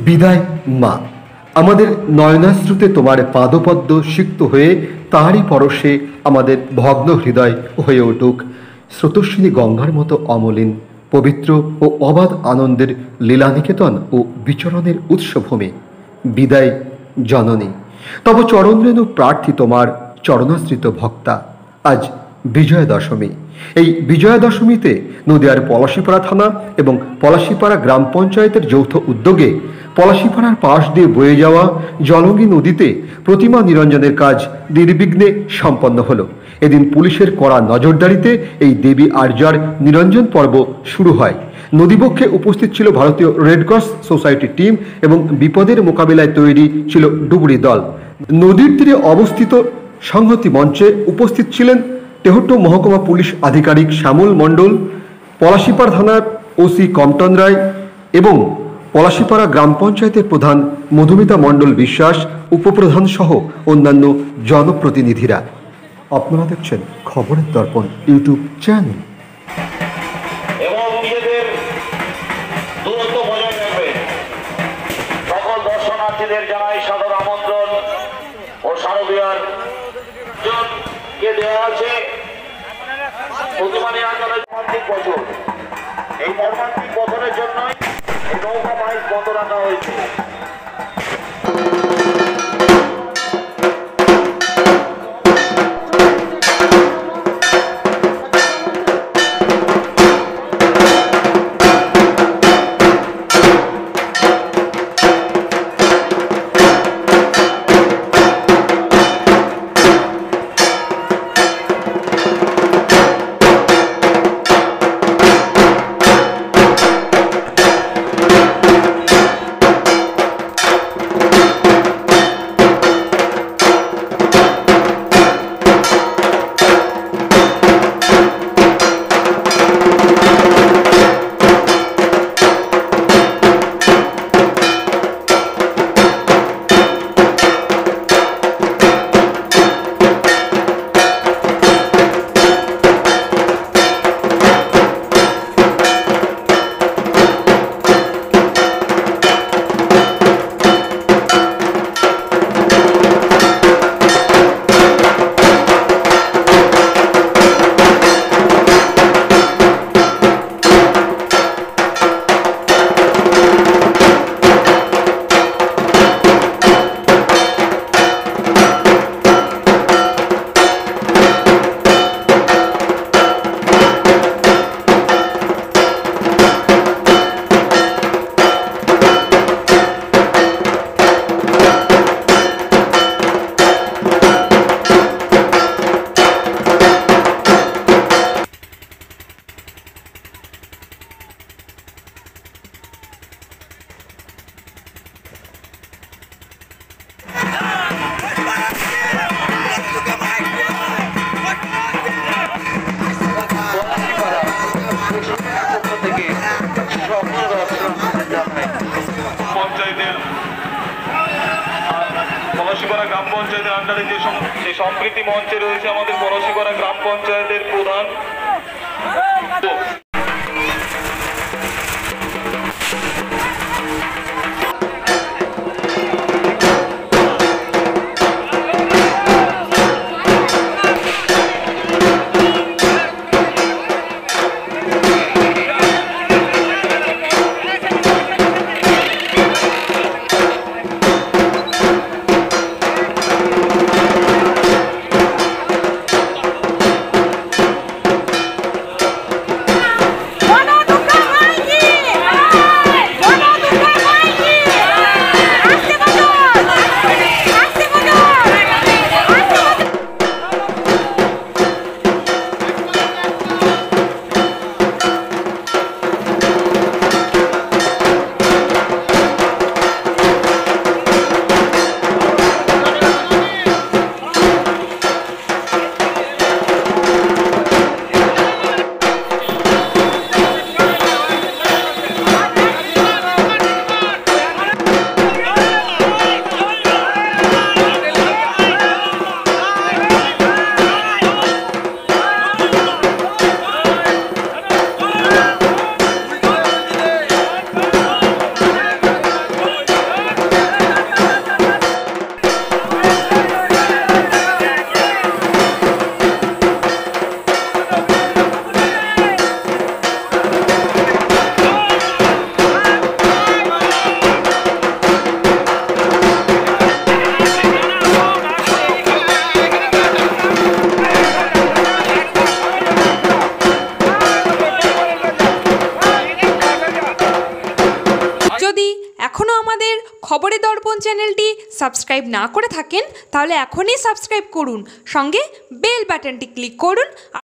বিদায় মা, আমাদের নয়নাশ্রুতে তোমার পাদপদ্ম সিক্ত হয়ে তাহারই পরশে আমাদের ভগ্ন হৃদয় হয়ে উঠুক স্রোতস্বিনী গঙ্গার মতো অমলিন, পবিত্র ও অবাধ আনন্দের লীলানিকেতন ও বিচরণের উৎসভূমি। বিদায় জননী, তব চরণরেণু প্রার্থী তোমার চরণাশ্রিত ভক্তা। আজ বিজয়া দশমী। এই বিজয়া দশমীতে নদিয়ার পলাশীপাড়া থানা এবং পলাশীপাড়া গ্রাম পঞ্চায়েতের যৌথ উদ্যোগে পলাশীপাড়ার পাশ দিয়ে বয়ে যাওয়া জলঙ্গি নদীতে প্রতিমা নিরঞ্জনের কাজ নির্বিঘ্নে সম্পন্ন হল। এদিন পুলিশের কড়া নজরদারিতে এই দেবী আর্যার নিরঞ্জন পর্ব শুরু হয়। নদীবক্ষে উপস্থিত ছিল ভারতীয় রেডক্রস সোসাইটি টিম এবং বিপদের মোকাবিলায় তৈরি ছিল ডুবুরি দল। নদীর তীরে অবস্থিত সংহতি মঞ্চে উপস্থিত ছিলেন তেহট্ট মহকুমা পুলিশ আধিকারিক শ্যামল মণ্ডল, পলাশীপাড়া থানার ওসি কমটন রায় এবং পলাশীপাড়া গ্রাম পঞ্চায়েতের প্রধান মধুমিতা মণ্ডল বিশ্বাস, উপপ্রধান সহ অন্যান্য জনপ্রতিনিধিরা। আপনারা দেখছেন খবরের দর্পণ ইউটিউব চ্যানেল। এবং নিজেদের দূরত্ব বজায় রাখবে। সকল দর্শনার্থীদের জানাই সাদর আমন্ত্রণ ও শারদীয়ার জনকে দেওয়া আছে প্রতিমা নিরঞ্জনের মর্মান্তিক বছর। এই মর্মান্তিক বছরের জন্যই এই নৌকা বাইক বন্ধ রাখা হয়েছে। পলাশীপাড়া গ্রাম পঞ্চায়েতের আন্ডারে যে সম্প্রীতি মঞ্চে রয়েছে আমাদের পলাশীপাড়া গ্রাম পঞ্চায়েতের প্রধান। এখনও আমাদের খবরের দর্পণ চ্যানেলটি সাবস্ক্রাইব না করে থাকেন তাহলে এখনই সাবস্ক্রাইব করুন, সঙ্গে বেল বাটনটি ক্লিক করুন।